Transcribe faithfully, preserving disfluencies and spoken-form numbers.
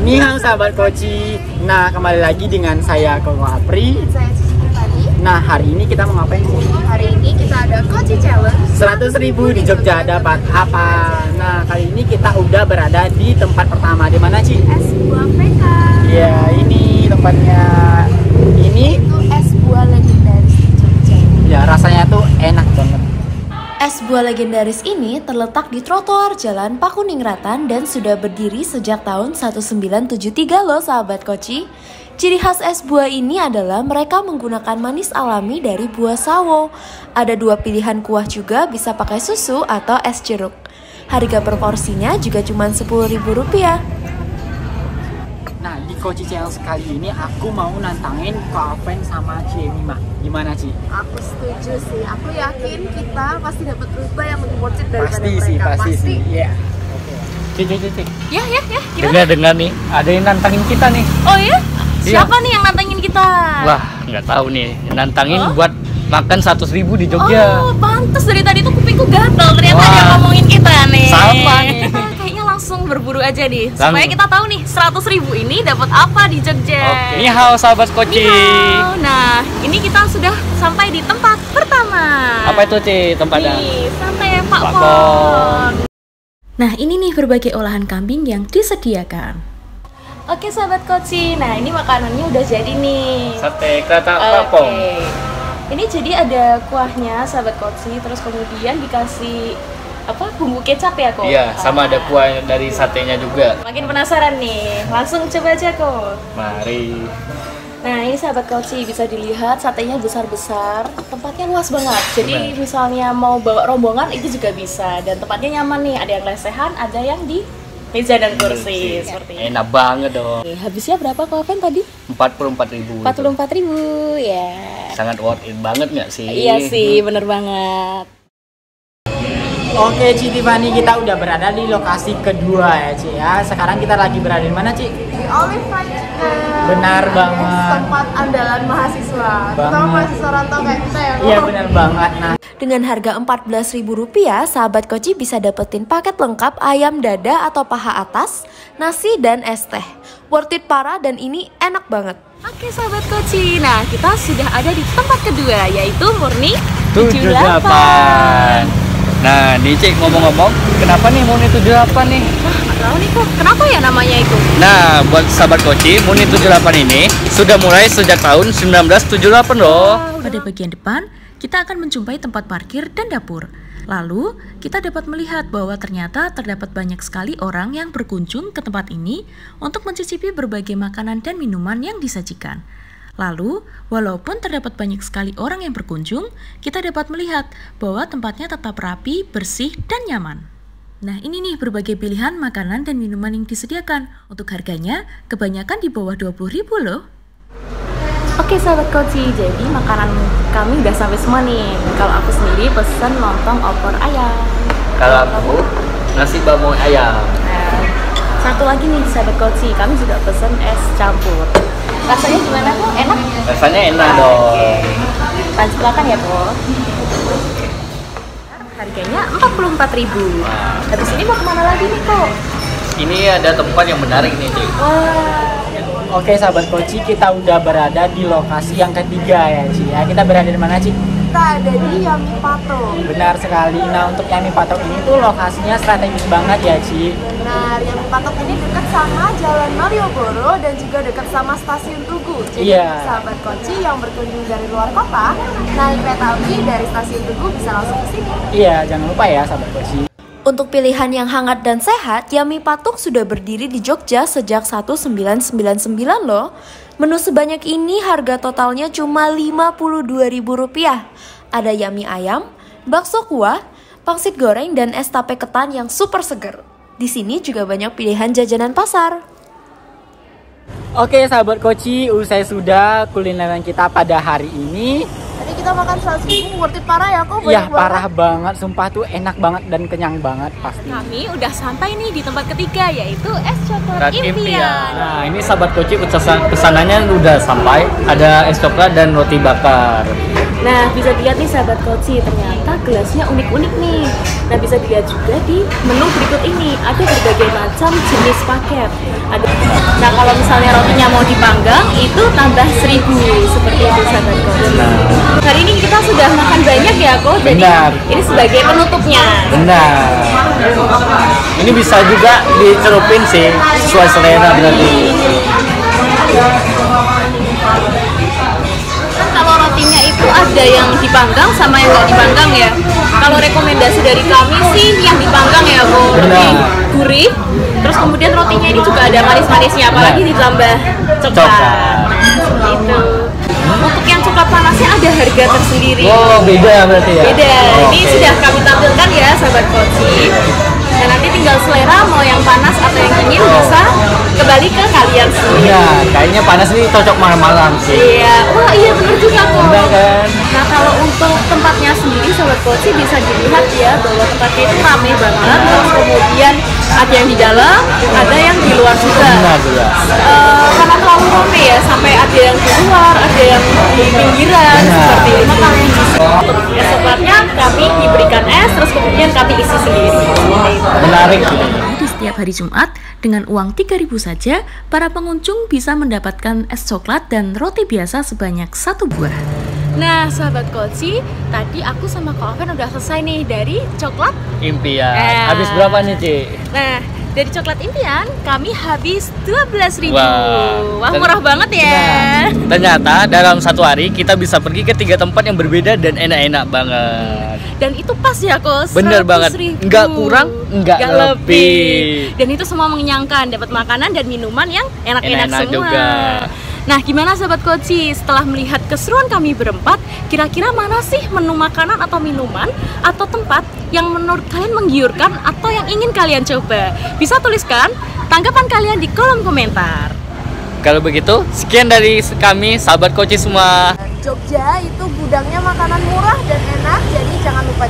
Ni hao sahabat Koci. Nah, kembali lagi dengan saya Koko Apri. Saya Cici tadi. Nah, hari ini kita mau ngapain? Hari ini kita ada Koci Challenge. seratus ribu di Jogja dapat apa? Nah, kali ini kita udah berada di tempat pertama. Di mana, Ci? Es buah P K. Ya, ini tempatnya. Ini Itu es buah legendaris di Jogja. ya rasanya tuh enak banget. Es buah legendaris ini terletak di trotoar Jalan Pakuningratan dan sudah berdiri sejak tahun seribu sembilan ratus tujuh puluh tiga loh sahabat Koci. Ciri khas es buah ini adalah mereka menggunakan manis alami dari buah sawo. Ada dua pilihan kuah juga, bisa pakai susu atau es jeruk. Harga per porsinya juga cuma sepuluh ribu rupiah. Nah, di Koci Challenge kali ini aku mau nantangin Kak Aven sama Ci Mima. Gimana, Ci? Aku setuju sih. Aku yakin kita pasti dapat rute yang lebih worth it daripada Pasti mereka. sih, pasti sih. Iya. Oke. Ci, Ci, Ci, Ci. Ya, ya, ya. Dengar-dengar nih, ada yang nantangin kita nih. Oh ya? Iya. Siapa nih yang nantangin kita? Wah, nggak tahu nih. Nantangin Oh? buat makan seratus ribu di Jogja. Oh, pantes dari tadi tuh kupingku gatal. Ternyata Wah. dia ngomongin kita nih. Sama nih. Kayaknya langsung berburu aja nih. Langsung. Supaya kita tahu nih seratus ribu ini dapat apa di Jogja. Oke. Ni hao sahabat Koci. Nihao. Nah, ini kita sudah sampai di tempat pertama. Apa itu, Ci, tempatnya? Nih, santai Pak Pak Pon. Pon. Nah, ini nih berbagai olahan kambing yang disediakan. Oke sahabat Koci, nah ini makanannya udah jadi nih. Sate kerata Oke. papong. Ini jadi ada kuahnya sahabat Koci, terus kemudian dikasih apa bumbu kecap ya kok? Iya, sama ada kuah dari satenya juga. Makin penasaran nih, langsung coba aja kok. Mari. Nah ini sahabat Koci bisa dilihat satenya besar-besar, tempatnya luas banget. Jadi Benar. misalnya mau bawa rombongan itu juga bisa, dan tempatnya nyaman nih. Ada yang lesehan, ada yang di meja dan kursi seperti ini. Enak banget dong. Oke, habisnya berapa kok Ven tadi? empat puluh empat ribu. empat puluh empat ribu ya. Sangat worth it banget nggak sih? Iya sih, bener banget. Oke, Ci Tiffany, kita udah berada di lokasi kedua ya, Ci ya. Sekarang kita lagi berada di mana, Ci? Di Olive Fried Chicken. Benar banget. Tempat andalan mahasiswa. Terutama Banget. mahasiswa rantau kayak kita ya. Iya, benar banget. Nah, Dengan harga empat belas ribu rupiah, sahabat Koci bisa dapetin paket lengkap ayam dada atau paha atas, nasi dan es teh. Worth it parah dan ini enak banget. Oke sahabat Koci, nah kita sudah ada di tempat kedua yaitu Murni tujuh puluh delapan. Nah, nih Cik, ngomong-ngomong, kenapa nih Murni tujuh puluh delapan nih? Nah, nggak tahu nih kok, kenapa ya namanya itu? Nah, buat sahabat Koci, Murni tujuh puluh delapan ini sudah mulai sejak tahun seribu sembilan ratus tujuh puluh delapan loh. Pada bagian depan, kita akan menjumpai tempat parkir dan dapur. Lalu, kita dapat melihat bahwa ternyata terdapat banyak sekali orang yang berkunjung ke tempat ini untuk mencicipi berbagai makanan dan minuman yang disajikan. Lalu, walaupun terdapat banyak sekali orang yang berkunjung, kita dapat melihat bahwa tempatnya tetap rapi, bersih, dan nyaman. Nah, ini nih berbagai pilihan makanan dan minuman yang disediakan. Untuk harganya, kebanyakan di bawah dua puluh ribu loh. Oke sahabat Koci, jadi makanan kami udah sampai semua nih. Kalau aku sendiri pesen lontong opor ayam. Kalau aku nasi bamoy ayam. Nah, satu lagi nih sahabat Koci, kami juga pesen es campur. Rasanya gimana kok? Enak? Rasanya enak dong. Oke, lanjut makan ya kok. Harganya empat puluh empat ribu. Habis ini mau kemana lagi nih kok? Ini ada tempat yang menarik nih, Cik. Wah, oke sahabat Koci, kita udah berada di lokasi yang ketiga ya, Ci ya. Kita berada di mana, Ci? Kita ada di Yami Pato. Benar sekali. Nah, untuk Yami Patok ini tuh lokasinya strategis banget ya, Ci. Nah, Yami Patok ini dekat sama Jalan Malioboro dan juga dekat sama Stasiun Tugu. Jadi Iya. sahabat Koci yang berkunjung dari luar kota, naik kereta api dari Stasiun Tugu bisa langsung ke sini. Iya, jangan lupa ya sahabat Koci. untuk pilihan yang hangat dan sehat, Yami Patok sudah berdiri di Jogja sejak seribu sembilan ratus sembilan puluh sembilan loh. Menu sebanyak ini harga totalnya cuma lima puluh dua ribu rupiah. Ada yami ayam, bakso kuah, pangsit goreng, dan es tape ketan yang super seger. Di sini juga banyak pilihan jajanan pasar. Oke sahabat Koci, usai sudah kulineran kita pada hari ini. Tadi kita makan seratus ribu, worth it parah ya kok? Iya parah banget, sumpah tuh enak banget dan kenyang banget pasti. Kami udah sampai nih di tempat ketiga, yaitu es coklat Impian. impian. Nah, ini sahabat Koci pesan pesanannya udah sampai. Ada es coklat dan roti bakar. Nah, bisa dilihat nih sahabat Koci, ternyata gelasnya unik-unik nih. Nah, bisa dilihat juga di menu berikut ini, ada berbagai macam jenis paket. Ada Nah kalau misalnya rotinya mau dipanggang itu tambah seribu seperti itu sahabat coach. Hari ini kita sudah makan banyak ya coach, jadi Benar. ini sebagai penutupnya. Benar. Ini bisa juga dicelupin sih, sesuai selera berarti. Kan kalau rotinya itu ada yang dipanggang sama yang nggak dipanggang ya. Kalau rekomendasi dari kami sih yang dipanggang ya coach, lebih Benar. gurih. Terus kemudian rotinya ini juga ada manis-manisnya, apalagi Benar. ditambah coklat. Coklat. Seperti itu. Untuk yang coklat panasnya ada harga tersendiri. Oh, beda berarti ya? Beda. Ini Oke. sudah kami tampilkan ya sahabat Koci. Dan nanti tinggal selera mau yang panas atau yang dingin bisa kembali ke kalian sendiri. Iya, kayaknya panas nih cocok malam-malam sih. Iya, wah iya benar juga kok. Benar kan? Nah kalau untuk tempatnya sendiri sahabat Koci bisa dilihat ya bahwa tempatnya itu ramai banget. Terus kemudian ada yang di dalam, ada yang di luar juga. Benar juga. Eh, karena terlalu ramai ya, sampai ada yang di luar, ada yang di pinggiran Benar. seperti itu. Maka untuk es coklatnya kami diberikan es, terus kemudian kami isi sendiri. Seperti itu. Menarik. Di setiap hari Jumat, dengan uang tiga ribu saja, para pengunjung bisa mendapatkan es coklat dan roti biasa sebanyak satu buah. Nah, sahabat Koci, tadi aku sama Kak Oven udah selesai nih dari coklat. Impian. Eh. Habis berapa nih, Ci? Nah, dari coklat impian kami habis dua belas ribu. Wow. Wah, Dan- murah banget ya. Benar. Ternyata dalam satu hari kita bisa pergi ke tiga tempat yang berbeda dan enak-enak banget. Dan itu pas ya, Kos. Bener banget. seratus ribu. Nggak kurang, nggak lebih. Dan itu semua mengenyangkan, dapat makanan dan minuman yang enak-enak Enak-enak semua. juga. Nah, gimana sahabat Koci? Setelah melihat keseruan kami berempat, kira-kira mana sih menu makanan atau minuman atau tempat yang menurut kalian menggiurkan atau yang ingin kalian coba? Bisa tuliskan tanggapan kalian di kolom komentar. Kalau begitu, sekian dari kami, sahabat Koci semua. Jogja itu gudangnya makanan murah dan enak, jadi jangan lupa